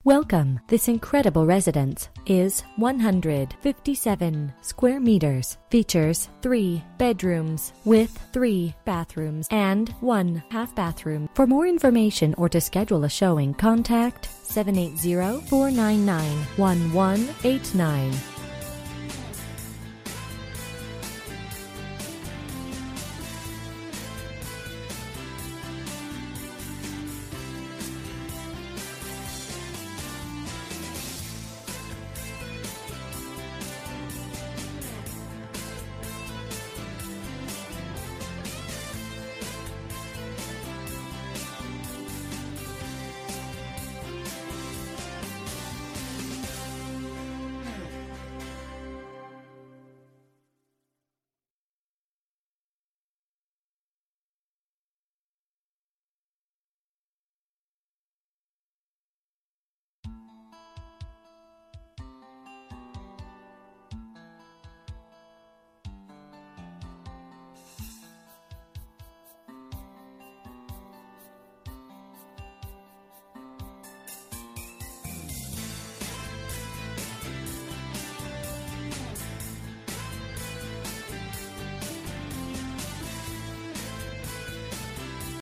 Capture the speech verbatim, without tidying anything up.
Welcome. This incredible residence is one hundred fifty-seven square meters, features three bedrooms with three bathrooms and one half bathroom. For more information or to schedule a showing, contact seven eight zero, four nine nine, one one eight nine.